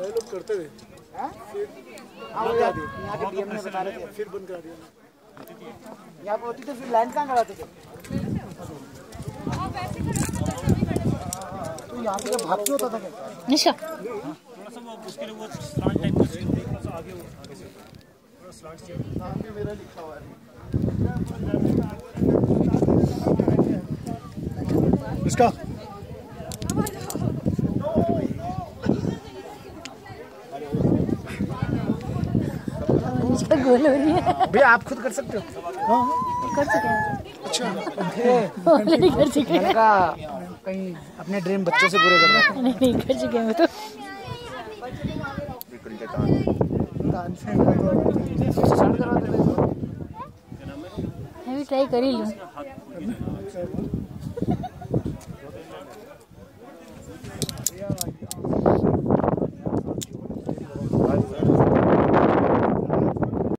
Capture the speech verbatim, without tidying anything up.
लोग करते थे यहाँ के डीएम ने बता रहे थे, फिर बंद करा दिया। यहाँ पे होती तो फिर लाइन कहाँ कराते थे? तो यहाँ पे भाग क्यों होता था क्या? निशा थोड़ा सा वो उसके लिए वो स्लांट टाइप का थोड़ा सा आगे आगे से थोड़ा स्लांट से नाम भी मेरा लिखा हुआ है। इसका गोल हो रही है भैया आप खुद कर सकते हो? हाँ कर चुके हैं। अच्छा ऑलरेडी कर चुके हैं। कहीं अपने ड्रीम बच्चों से पूरे कर रहे हैं। नहीं नहीं कर चुके हैं वो तो। मैं भी ट्राई कर ही लूँ।